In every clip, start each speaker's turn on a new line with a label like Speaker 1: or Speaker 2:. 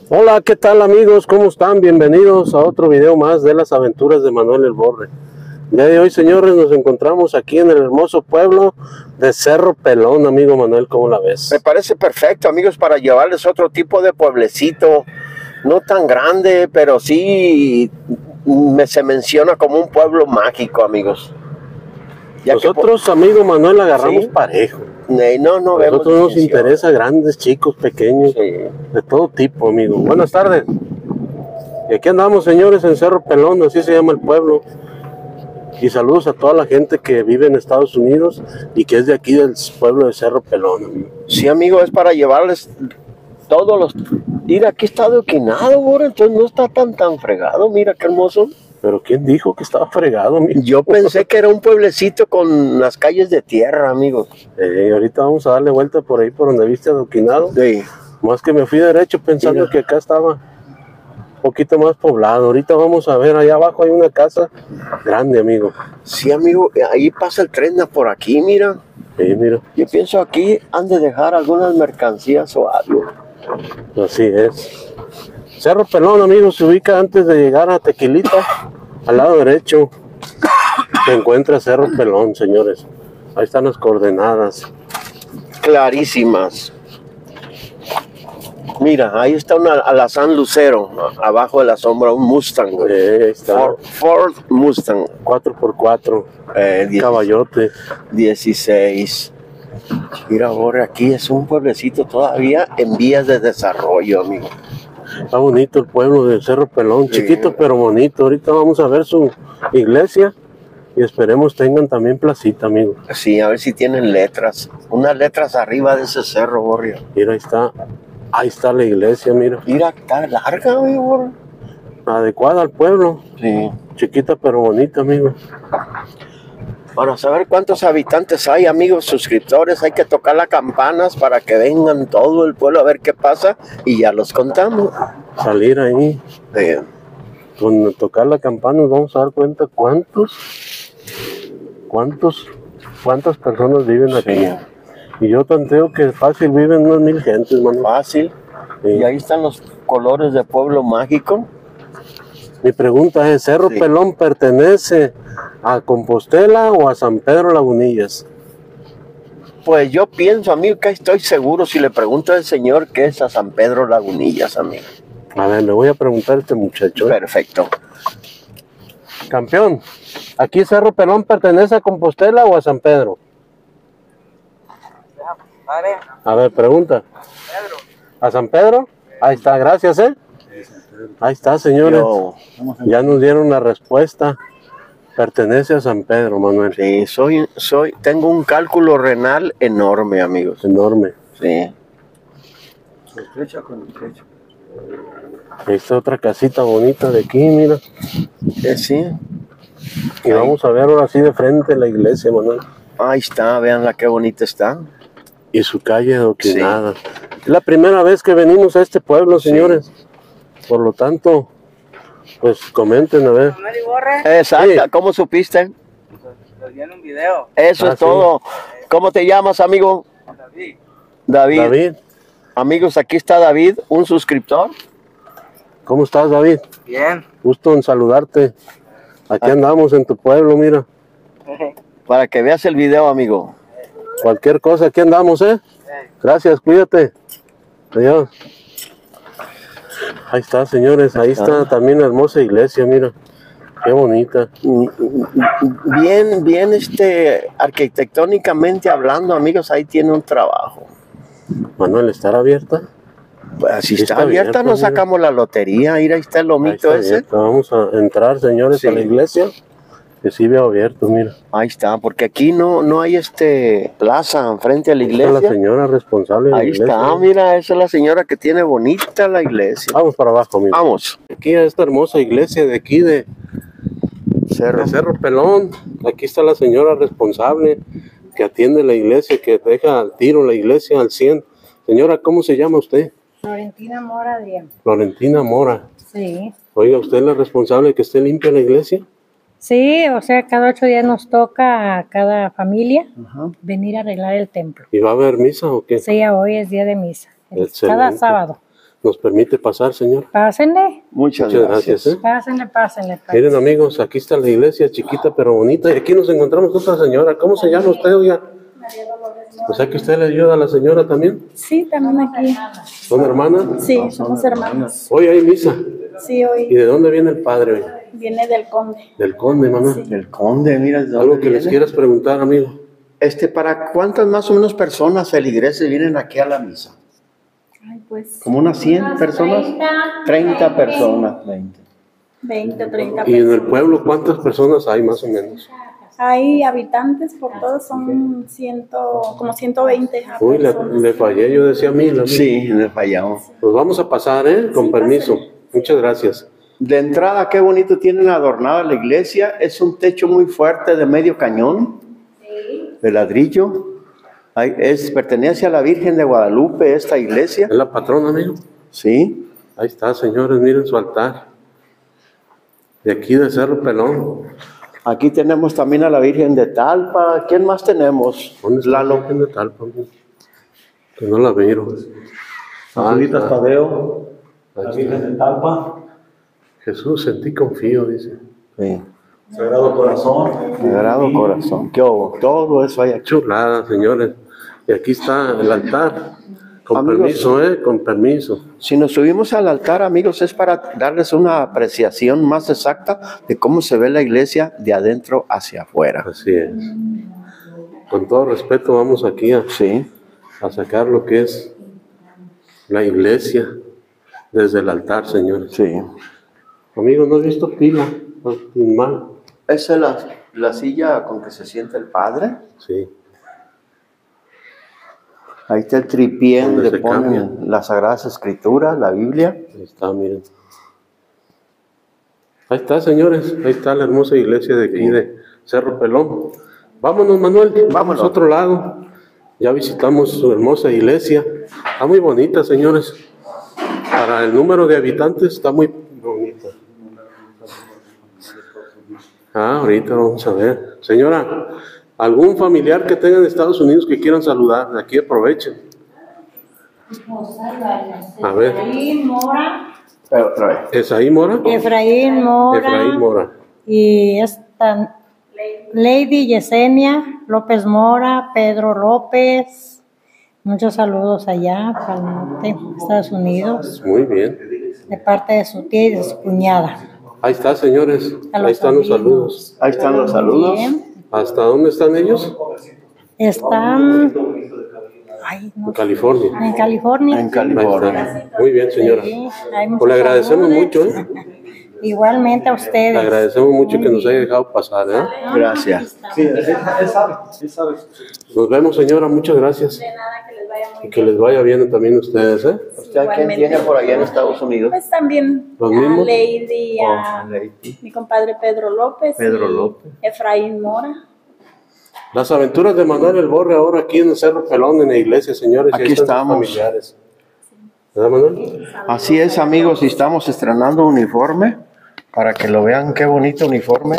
Speaker 1: Hola, ¿qué tal amigos? ¿Cómo están? Bienvenidos a otro video más de las aventuras de Manuel El Borre. El día de hoy, señores, nos encontramos aquí en el hermoso pueblo de Cerro Pelón, amigo Manuel, ¿cómo la ves?
Speaker 2: Me parece perfecto, amigos, para llevarles otro tipo de pueblecito, no tan grande, pero sí se menciona como un pueblo mágico, amigos.
Speaker 1: Nosotros, amigo Manuel, agarramos
Speaker 2: ¿Sí?
Speaker 1: parejo.
Speaker 2: No vemos
Speaker 1: Nosotros nos
Speaker 2: distinción.
Speaker 1: interesa grandes, chicos, pequeños,
Speaker 2: Sí.
Speaker 1: de todo tipo, amigo. Buenas tardes. Y aquí andamos, señores, en Cerro Pelón, así se llama el pueblo. Y saludos a toda la gente que vive en Estados Unidos y que es de aquí del pueblo de Cerro Pelón, amigo.
Speaker 2: Sí, amigo, es para llevarles todos los... Mira, aquí está adoquinado, ahora, entonces no está tan fregado, mira qué hermoso.
Speaker 1: Pero ¿quién dijo que estaba fregado, amigo?
Speaker 2: Yo pensé que era un pueblecito con las calles de tierra, amigos.
Speaker 1: Ahorita vamos a darle vuelta por ahí, por donde viste adoquinado.
Speaker 2: Sí.
Speaker 1: Más que me fui derecho pensando
Speaker 2: Mira.
Speaker 1: que acá estaba un poquito más poblado. Ahorita vamos a ver, allá abajo hay una casa grande, amigo.
Speaker 2: Sí, amigo, ahí pasa el tren por aquí, mira.
Speaker 1: Sí, mira,
Speaker 2: Yo pienso aquí han de dejar algunas mercancías o algo.
Speaker 1: así es. Cerro Pelón, amigo, se ubica antes de llegar a Tequilita, al lado derecho. Se encuentra Cerro Pelón, señores. Ahí están las coordenadas.
Speaker 2: Clarísimas. Mira, ahí está una alazán lucero, abajo de la sombra, un Mustang, güey.
Speaker 1: Ahí está.
Speaker 2: Ford Mustang.
Speaker 1: 4x4.
Speaker 2: 10,
Speaker 1: Caballote.
Speaker 2: 16. Mira, Borre, aquí es un pueblecito todavía en vías de desarrollo, amigo.
Speaker 1: Está bonito el pueblo de Cerro Pelón,
Speaker 2: Sí.
Speaker 1: chiquito pero bonito. Ahorita vamos a ver su iglesia y esperemos tengan también placita, amigo.
Speaker 2: Sí, a ver si tienen letras. Unas letras arriba de ese cerro, Borre.
Speaker 1: Mira, ahí está la iglesia, mira.
Speaker 2: Mira, está larga, amigo, Borre.
Speaker 1: Adecuada al pueblo,
Speaker 2: Sí.
Speaker 1: chiquita pero bonita, amigo.
Speaker 2: Para saber cuántos habitantes hay, amigos suscriptores, hay que tocar las campanas para que vengan todo el pueblo a ver qué pasa y ya los contamos.
Speaker 1: Salir ahí, con tocar la campana nos vamos a dar cuenta cuántas personas viven aquí.
Speaker 2: Sí.
Speaker 1: Y yo tanteo que fácil viven unas 1000 gentes, mano.
Speaker 2: Fácil.
Speaker 1: Sí.
Speaker 2: Y ahí están los colores de pueblo mágico.
Speaker 1: Mi pregunta es, ¿Cerro
Speaker 2: Sí.
Speaker 1: Pelón pertenece a Compostela o a San Pedro Lagunillas?
Speaker 2: Pues yo pienso, amigo, que estoy seguro si le pregunto al señor qué es a San Pedro Lagunillas, amigo.
Speaker 1: A ver, le voy a preguntar a este muchacho.
Speaker 2: Perfecto.
Speaker 1: Campeón, ¿aquí Cerro Pelón pertenece a Compostela o a San Pedro? A ver, pregunta. ¿A San Pedro? Ahí está, gracias, ¿eh? Ahí está, señores. Ya nos dieron la respuesta. Pertenece a San Pedro, Manuel.
Speaker 2: Sí, tengo un cálculo renal enorme, amigos.
Speaker 1: Enorme.
Speaker 2: Sí.
Speaker 1: Ahí está otra casita bonita de aquí, mira.
Speaker 2: Sí.
Speaker 1: Y vamos a ver ahora sí de frente la iglesia, Manuel.
Speaker 2: Ahí está, veanla qué bonita está.
Speaker 1: Y su calle adoquinada. Sí. Es la primera vez que venimos a este pueblo, señores. Sí. Por lo tanto, pues comenten, a ver.
Speaker 2: Exacto,
Speaker 1: Sí.
Speaker 2: ¿Cómo supiste?
Speaker 3: Lo vi en un video.
Speaker 2: Eso es
Speaker 1: sí.
Speaker 2: todo. ¿Cómo te llamas, amigo?
Speaker 3: David.
Speaker 2: David. Amigos, aquí está David, un suscriptor.
Speaker 1: ¿Cómo estás, David?
Speaker 3: Bien.
Speaker 1: Gusto en saludarte. Aquí andamos en tu pueblo, mira.
Speaker 2: Para que veas el video, amigo.
Speaker 1: Cualquier cosa, aquí andamos, ¿eh? Gracias, cuídate. Adiós. Ahí está, señores, ahí está también la hermosa iglesia, mira. Qué bonita.
Speaker 2: Bien, arquitectónicamente hablando, amigos, ahí tiene un trabajo.
Speaker 1: Manuel, ¿estará abierta?
Speaker 2: Pues si está abierta, nos sacamos la lotería. Ahí está el lomito ese.
Speaker 1: Abierta. Vamos a entrar, señores, a la iglesia. Que sí veo abierto, mira.
Speaker 2: Ahí está, porque aquí no hay plaza frente a la iglesia.
Speaker 1: Esta es la señora responsable de la iglesia.
Speaker 2: Ahí está, mira, esa es la señora que tiene bonita la iglesia.
Speaker 1: Vamos para abajo, mira.
Speaker 2: Vamos.
Speaker 1: Aquí a esta hermosa iglesia de aquí de Cerro Pelón. Aquí está la señora responsable que atiende la iglesia, que deja al tiro la iglesia al 100. Señora, ¿cómo se llama usted?
Speaker 4: Florentina Mora Adrián.
Speaker 1: Florentina Mora.
Speaker 4: Sí.
Speaker 1: Oiga, ¿usted es la responsable de que esté limpia la iglesia?
Speaker 4: Sí, o sea, cada 8 días nos toca a cada familia venir a arreglar el templo.
Speaker 1: ¿Y va a haber misa o qué?
Speaker 4: Sí, hoy es día de misa.
Speaker 1: Excelente.
Speaker 4: Cada sábado.
Speaker 1: ¿Nos permite pasar, señor?
Speaker 4: Pásenle,
Speaker 2: Muchas
Speaker 1: Muchas
Speaker 2: gracias.
Speaker 1: gracias.
Speaker 4: pásenle, pásenle.
Speaker 1: Miren, amigos, aquí está la iglesia chiquita pero bonita. Y aquí nos encontramos con otra señora. ¿Cómo se llama usted, oiga? O sea que usted le ayuda a la señora también.
Speaker 5: Sí, también aquí.
Speaker 1: ¿Son hermanas?
Speaker 5: Sí, somos hermanos.
Speaker 1: Hoy hay misa.
Speaker 5: Sí,
Speaker 1: ¿Y
Speaker 5: hoy
Speaker 1: de dónde viene el padre hoy?
Speaker 5: viene del Conde.
Speaker 1: Del Conde, mamá.
Speaker 2: El Conde, mira. ¿de dónde
Speaker 1: Algo que les
Speaker 2: viene?
Speaker 1: quieras preguntar, amigo.
Speaker 2: ¿Para cuántas más o menos personas feligreses vienen aquí a la misa?
Speaker 5: Ay, pues
Speaker 2: ¿Como unas 100 personas? 30 personas.
Speaker 5: 20, 30
Speaker 1: ¿Y en el
Speaker 5: personas.
Speaker 1: pueblo cuántas personas hay más o menos?
Speaker 5: Hay habitantes por todos, son como 120
Speaker 1: Uy,
Speaker 5: personas.
Speaker 1: le fallé, yo decía 1000. amigo.
Speaker 2: Sí, le fallamos.
Speaker 1: Pues vamos a pasar, con
Speaker 5: Sí,
Speaker 1: permiso.
Speaker 5: pásale.
Speaker 1: Muchas gracias.
Speaker 2: De entrada, qué bonito tienen adornada la iglesia. Es un techo muy fuerte de medio cañón, de ladrillo. Pertenece a la Virgen de Guadalupe esta iglesia.
Speaker 1: ¿Es la patrona, amigo?
Speaker 2: Sí.
Speaker 1: Ahí está, señores, miren su altar. De aquí de Cerro Pelón.
Speaker 2: Aquí tenemos también a la Virgen de Talpa. ¿Quién más tenemos?
Speaker 1: ¿Dónde está la
Speaker 2: Lalo.
Speaker 1: Virgen de Talpa, amigo? Que no la miro.
Speaker 6: Abuelita
Speaker 1: está.
Speaker 6: Tadeo,
Speaker 1: Ahí
Speaker 6: la
Speaker 1: está.
Speaker 6: Virgen de Talpa,
Speaker 1: Jesús, en ti confío, dice.
Speaker 2: Sí.
Speaker 6: Sagrado Corazón.
Speaker 2: Sagrado Corazón. ¿Qué hubo? Todo eso hay aquí.
Speaker 1: Chulada, señores. Y aquí está el altar. Con
Speaker 2: Amigos.
Speaker 1: permiso, con permiso.
Speaker 2: Si nos subimos al altar, amigos, es para darles una apreciación más exacta de cómo se ve la iglesia de adentro hacia afuera.
Speaker 1: Así es. Con todo respeto, vamos aquí
Speaker 2: Sí.
Speaker 1: a sacar lo que es la iglesia desde el altar, señores.
Speaker 2: Sí.
Speaker 1: Amigo, ¿no has visto pila? No, ni mal.
Speaker 2: ¿Esa es la silla con que se sienta el Padre?
Speaker 1: Sí.
Speaker 2: Ahí está el tripié
Speaker 1: Donde
Speaker 2: donde
Speaker 1: se
Speaker 2: ponen
Speaker 1: cambia.
Speaker 2: las Sagradas Escrituras, la Biblia.
Speaker 1: Ahí está, miren. Ahí está, señores. Ahí está la hermosa iglesia de aquí de Cerro Pelón. Vámonos, Manuel. Vamos
Speaker 2: Vámonos.
Speaker 1: a otro lado. Ya visitamos su hermosa iglesia. Está muy bonita, señores. Para el número de habitantes está muy bonita. Ahorita vamos a ver. Señora, ¿algún familiar que tenga en Estados Unidos que quieran saludar? Aquí aprovechen. A ver.
Speaker 4: Efraín Mora,
Speaker 2: Pero otra vez.
Speaker 1: ¿Esaí Mora?
Speaker 4: Efraín Mora,
Speaker 1: Efraín Mora.
Speaker 4: y esta Lady Yesenia López Mora, Pedro López. Muchos saludos allá para el norte, Estados Unidos,
Speaker 1: Muy bien.
Speaker 4: de parte de su tía y de su cuñada.
Speaker 1: Ahí está, señores.
Speaker 4: A
Speaker 1: Ahí
Speaker 4: los
Speaker 1: están los
Speaker 4: sobrinos.
Speaker 1: saludos.
Speaker 2: Ahí están los saludos.
Speaker 4: Bien.
Speaker 1: ¿Hasta dónde están ellos?
Speaker 4: Están ay, no
Speaker 1: En California.
Speaker 4: en California.
Speaker 2: En
Speaker 1: Ahí
Speaker 2: California.
Speaker 1: está. Muy bien, señora.
Speaker 4: Sí, hay muchos
Speaker 1: Pues le agradecemos
Speaker 4: saludos.
Speaker 1: mucho,
Speaker 4: Igualmente a ustedes.
Speaker 1: Le agradecemos mucho que nos haya dejado pasar,
Speaker 2: Gracias.
Speaker 6: Sí, él sabe, él sabe.
Speaker 1: Nos vemos, señora. Muchas gracias.
Speaker 5: De nada, que les vaya muy
Speaker 1: Y que les vaya bien también a ustedes,
Speaker 2: ¿Usted a quién tiene por allá en Estados Unidos?
Speaker 5: Pues también
Speaker 1: ¿Los
Speaker 5: a
Speaker 1: mismos?
Speaker 5: Lady, a
Speaker 2: Lady.
Speaker 5: mi compadre Pedro López.
Speaker 2: Pedro
Speaker 5: y
Speaker 2: López.
Speaker 5: Efraín Mora.
Speaker 1: Las aventuras de Manuel El Borre ahora aquí en el Cerro Pelón, en la iglesia, señores. Y
Speaker 2: Aquí
Speaker 1: ahí están sus
Speaker 2: estamos.
Speaker 1: familiares. ¿Verdad, Manuel?
Speaker 2: Así es, amigos, y estamos estrenando uniforme para que lo vean. Qué bonito uniforme.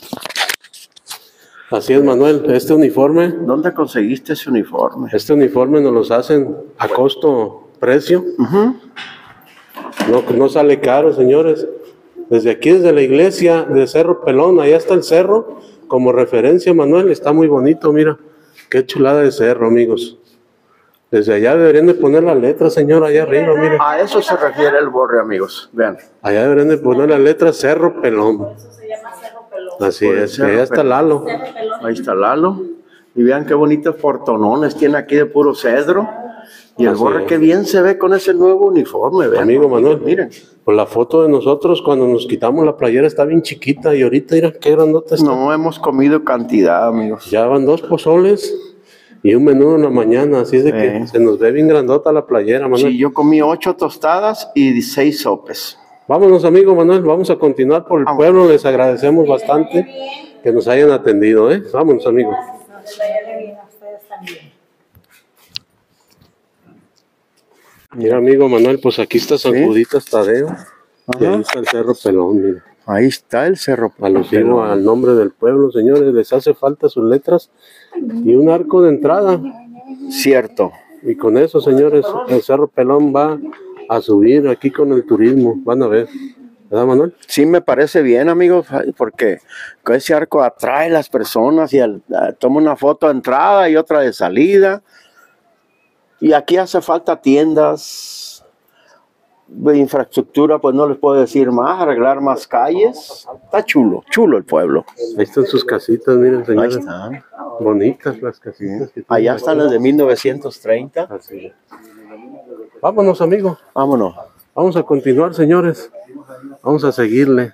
Speaker 1: Así es, Manuel. Este uniforme
Speaker 2: ¿Dónde conseguiste ese uniforme?
Speaker 1: nos los hacen a costo precio. No sale caro, señores. Desde aquí, desde la iglesia de Cerro Pelón, allá está el cerro. Como referencia, Manuel, está muy bonito, mira. Qué chulada de cerro, amigos. Desde allá deberían de poner la letra, señor, allá arriba, mira.
Speaker 2: A eso se refiere el Borre, amigos. Vean.
Speaker 1: Allá deberían de poner la letra Cerro Pelón.
Speaker 5: Eso se llama Cerro Pelón.
Speaker 1: Así
Speaker 2: Por el
Speaker 1: es, y
Speaker 2: Cerro
Speaker 1: allá está
Speaker 2: Pelón.
Speaker 1: Lalo.
Speaker 5: Cerro Pelón.
Speaker 2: Ahí está Lalo. Y vean qué bonitos portonones tiene aquí de puro cedro. Y el
Speaker 1: Así
Speaker 2: Borre,
Speaker 1: es.
Speaker 2: qué bien se ve con ese nuevo uniforme. Vean.
Speaker 1: Amigo Manuel,
Speaker 2: Miren.
Speaker 1: pues la foto de nosotros cuando nos quitamos la playera está bien chiquita y ahorita mira qué grandota está.
Speaker 2: No hemos comido cantidad, amigos.
Speaker 1: Ya van 2 pozoles y un menudo en la mañana, así es de que se nos ve bien grandota la playera, Manuel.
Speaker 2: Sí, yo comí 8 tostadas y 6 sopes.
Speaker 1: Vámonos, amigo Manuel, vamos a continuar por el
Speaker 2: Vamos.
Speaker 1: pueblo, les agradecemos bastante que nos hayan atendido, Vámonos, amigo.
Speaker 4: Les vaya bien a ustedes también.
Speaker 1: Mira, amigo Manuel, pues aquí está San
Speaker 2: Sí.
Speaker 1: Juditas Tadeo y
Speaker 2: Ajá.
Speaker 1: ahí está el Cerro Pelón, mira.
Speaker 2: Ahí está el cerro.
Speaker 1: Alusivo al nombre del pueblo, señores, les hace falta sus letras y un arco de entrada.
Speaker 2: Cierto.
Speaker 1: Y con eso, señores, el Cerro Pelón va a subir aquí con el turismo, van a ver, ¿verdad, Manuel?
Speaker 2: Sí, me parece bien, amigos, porque ese arco atrae a las personas y toma una foto de entrada y otra de salida. Y aquí hace falta tiendas, de infraestructura, pues no les puedo decir más, arreglar más calles. Está chulo, chulo el pueblo.
Speaker 1: Ahí están sus casitas, miren,
Speaker 2: Ahí
Speaker 1: señores.
Speaker 2: están.
Speaker 1: Bonitas las casitas. que
Speaker 2: Allá
Speaker 1: tienen
Speaker 2: están
Speaker 1: aquí.
Speaker 2: las de 1930.
Speaker 1: Así es. Vámonos, amigo.
Speaker 2: Vámonos.
Speaker 1: Vamos a continuar, señores. Vamos a seguirle.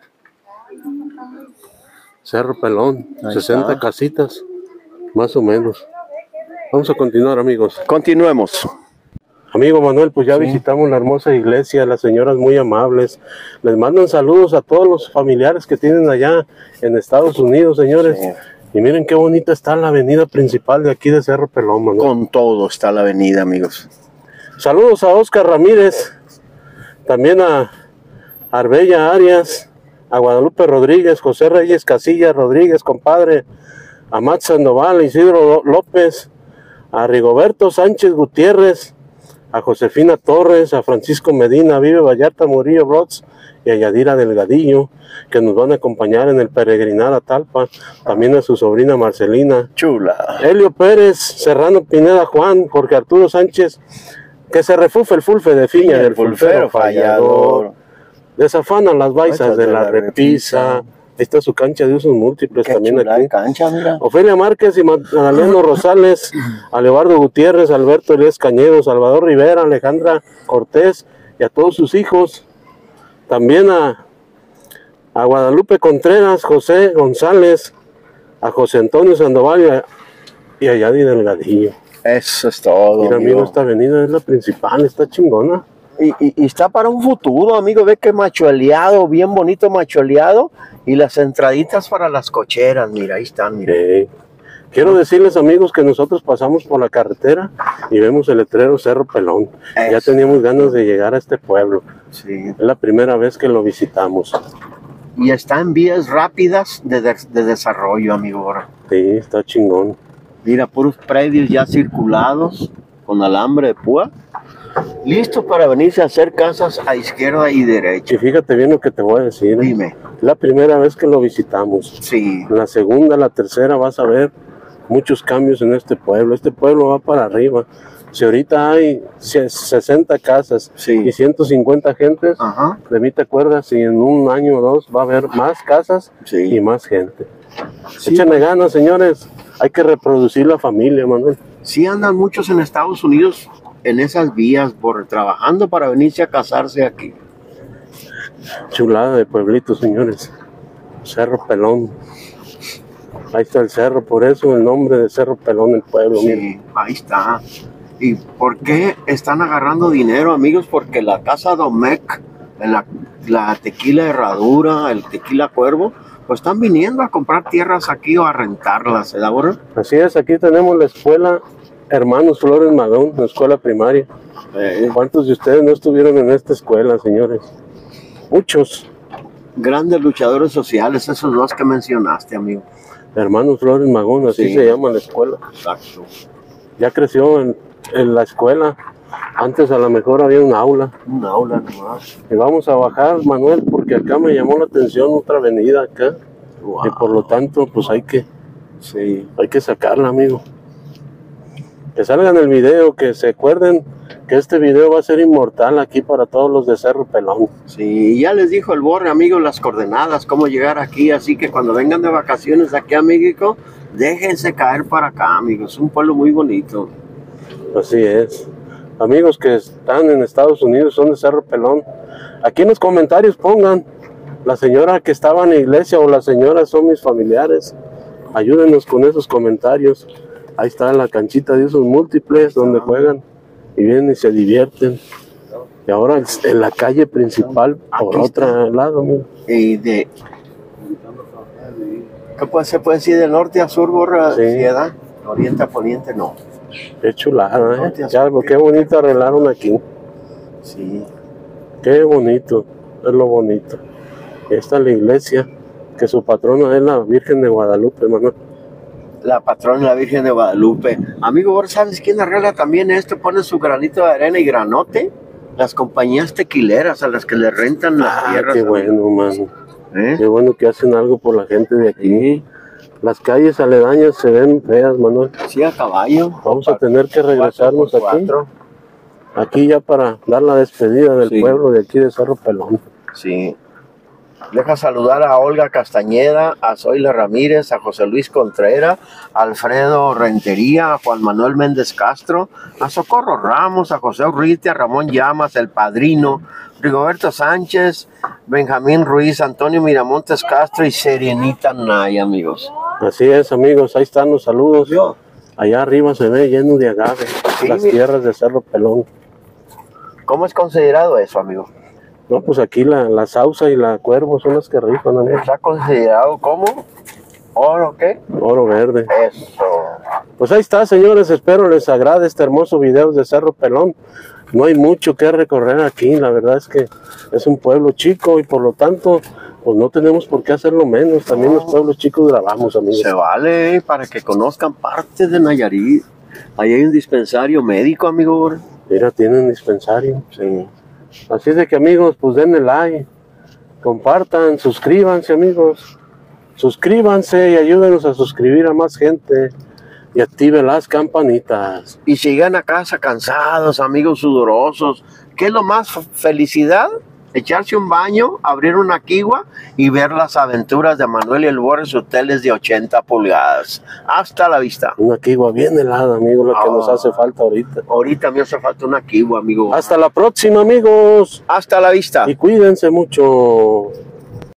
Speaker 1: Cerro Pelón,
Speaker 2: Ahí
Speaker 1: 60
Speaker 2: está.
Speaker 1: casitas, más o menos. Vamos a continuar, amigos.
Speaker 2: Continuemos.
Speaker 1: Amigo Manuel, pues ya visitamos la hermosa iglesia, las señoras muy amables. Les mandan saludos a todos los familiares que tienen allá en Estados Unidos, señores.
Speaker 2: Sí.
Speaker 1: Y miren qué bonita está la avenida principal de aquí de Cerro Pelón, Manuel.
Speaker 2: Con todo está la avenida, amigos.
Speaker 1: Saludos a Oscar Ramírez, también a Arbella Arias, a Guadalupe Rodríguez, José Reyes Casillas Rodríguez, compadre, a Matt Sandoval, a Isidro López, a Rigoberto Sánchez Gutiérrez, a Josefina Torres, a Francisco Medina, a Vive Vallarta Murillo Brods y a Yadira Delgadillo, que nos van a acompañar en el peregrinar a Talpa, también a su sobrina Marcelina,
Speaker 2: Chula.
Speaker 1: Helio Pérez, Serrano Pineda Juan, Jorge Arturo Sánchez, que se refufe el fulfe de Fiña del fulfero fallador, desafanan las baisas de la repisa. Ahí está su cancha de usos múltiples
Speaker 2: Qué
Speaker 1: también
Speaker 2: chula
Speaker 1: aquí.
Speaker 2: de cancha, mira.
Speaker 1: Ofelia Márquez y Magdaleno Rosales, a Leobardo Gutiérrez, Alberto Elías Cañedo, Salvador Rivera, Alejandra Cortés y a todos sus hijos. También a Guadalupe Contreras, José González, a José Antonio Sandoval y a Yadi Delgadillo.
Speaker 2: Eso es todo,
Speaker 1: Mira, amigo,
Speaker 2: amigo.
Speaker 1: esta avenida es la principal, está chingona.
Speaker 2: Y está para un futuro, amigo. Ve que macholeado, bien bonito macholeado. Y las entraditas para las cocheras, mira, ahí están, mira.
Speaker 1: Quiero decirles, amigos, que nosotros pasamos por la carretera y vemos el letrero Cerro Pelón. Ya
Speaker 2: Eso.
Speaker 1: teníamos ganas de llegar a este pueblo.
Speaker 2: Sí.
Speaker 1: Es la primera vez que lo visitamos.
Speaker 2: Y está en vías rápidas de desarrollo, amigo. Ahora.
Speaker 1: Sí, está chingón.
Speaker 2: Mira, puros predios ya circulados con alambre de púa. Listos para venirse a hacer casas a izquierda y derecha.
Speaker 1: Y fíjate bien lo que te voy a decir.
Speaker 2: Dime.
Speaker 1: Es la primera vez que lo visitamos.
Speaker 2: Sí.
Speaker 1: La segunda, la tercera, vas a ver muchos cambios en este pueblo. Este pueblo va para arriba. Si ahorita hay 60 casas
Speaker 2: Sí.
Speaker 1: y 150 gentes,
Speaker 2: Ajá.
Speaker 1: de mí te acuerdas, y en un año o dos va a haber más casas
Speaker 2: Sí.
Speaker 1: y más gente.
Speaker 2: Sí.
Speaker 1: Échenle ganas, señores. Hay que reproducir la familia, Manuel.
Speaker 2: Sí andan muchos en Estados Unidos en esas vías trabajando para venirse a casarse aquí.
Speaker 1: Chulada de pueblito, señores. Cerro Pelón. Ahí está el cerro, por eso el nombre de Cerro Pelón, el pueblo. miren.
Speaker 2: Sí, ahí está. ¿Y por qué están agarrando dinero, amigos? Porque la casa Domecq, la tequila Herradura, el tequila Cuervo, pues están viniendo a comprar tierras aquí o a rentarlas, ¿verdad, Borre?
Speaker 1: Así es, aquí tenemos la escuela Hermanos Flores Magón, la escuela primaria. ¿Cuántos de ustedes no estuvieron en esta escuela, señores? Muchos.
Speaker 2: Grandes luchadores sociales, esos dos que mencionaste, amigo.
Speaker 1: Hermanos Flores Magón, así
Speaker 2: Sí.
Speaker 1: se llama la escuela.
Speaker 2: Exacto.
Speaker 1: Ya creció en la escuela. Antes a lo mejor había un aula.
Speaker 2: Un aula nomás.
Speaker 1: Y vamos a bajar, Manuel, porque acá me llamó la atención otra avenida acá.
Speaker 2: Wow.
Speaker 1: Y por lo tanto, pues hay que sacarla, amigo. Que salga en el video, que se acuerden que este video va a ser inmortal aquí para todos los de Cerro Pelón.
Speaker 2: Sí, ya les dijo el Borre, amigos, las coordenadas, cómo llegar aquí, así que cuando vengan de vacaciones aquí a México, déjense caer para acá, amigos, es un pueblo muy bonito.
Speaker 1: Así es. Amigos que están en Estados Unidos, son de Cerro Pelón, aquí en los comentarios pongan la señora que estaba en la iglesia o las señoras son mis familiares. Ayúdenos con esos comentarios. Ahí está la canchita de usos múltiples donde juegan y vienen y se divierten. Y ahora en la calle principal por
Speaker 2: Aquí
Speaker 1: otro lado, amigo.
Speaker 2: Y de... ¿Qué se puede decir de norte a sur, Borre?
Speaker 1: Sí.
Speaker 2: ¿Verdad? Oriente a poniente, no.
Speaker 1: Qué chulada,
Speaker 2: No
Speaker 1: ¿eh?
Speaker 2: te
Speaker 1: Ya, qué bonito arreglaron aquí.
Speaker 2: Sí.
Speaker 1: Qué bonito, es lo bonito. Y esta es la iglesia, que su patrona es la Virgen de Guadalupe, Manuel.
Speaker 2: La patrona, la Virgen de Guadalupe. Amigo, Borre, ¿sabes quién arregla también esto? Pone su granito de arena y granote Las compañías tequileras a las que le rentan las tierras.
Speaker 1: Qué bueno, mano. Qué bueno que hacen algo por la gente de aquí. Las calles aledañas se ven feas, Manuel.
Speaker 2: Sí, a caballo.
Speaker 1: Vamos a tener que regresarnos aquí. Aquí ya para dar la despedida del pueblo de aquí de Cerro Pelón.
Speaker 2: Sí. Deja saludar a Olga Castañeda, a Zoila Ramírez, a José Luis Contreras, a Alfredo Rentería, a Juan Manuel Méndez Castro, a Socorro Ramos, a José Urrutia, a Ramón Llamas, el Padrino, Rigoberto Sánchez, Benjamín Ruiz, Antonio Miramontes Castro y Serenita Nay, amigos.
Speaker 1: Así es, amigos, ahí están los saludos. Allá arriba se ve lleno de agave, las tierras de Cerro Pelón.
Speaker 2: ¿Cómo es considerado eso, amigo?
Speaker 1: No, pues aquí la sausa y la cuervo son las que rifan, amigo.
Speaker 2: ¿Está considerado como oro qué?
Speaker 1: Oro verde.
Speaker 2: Eso.
Speaker 1: Pues ahí está, señores, espero les agrade este hermoso video de Cerro Pelón. No hay mucho que recorrer aquí, la verdad es que es un pueblo chico y por lo tanto, pues no tenemos por qué hacerlo menos. También los pueblos chicos grabamos, amigos.
Speaker 2: Se vale, para que conozcan parte de Nayarit. Ahí hay un dispensario médico, amigo.
Speaker 1: Mira, tienen dispensario.
Speaker 2: Sí.
Speaker 1: Así de que, amigos, pues denle like, compartan, suscríbanse, amigos. Suscríbanse y ayúdenos a suscribir a más gente. Y active las campanitas.
Speaker 2: Y si llegan a casa cansados, amigos sudorosos, ¿qué es lo más felicidad? Echarse un baño, abrir una quigua y ver las aventuras de Manuel y el Borges, hoteles de 80 pulgadas. Hasta la vista.
Speaker 1: Una quigua bien helada, amigo, lo que nos hace falta ahorita.
Speaker 2: Ahorita me hace falta una quigua, amigo.
Speaker 1: Hasta la próxima, amigos.
Speaker 2: Hasta la vista.
Speaker 1: Y cuídense mucho.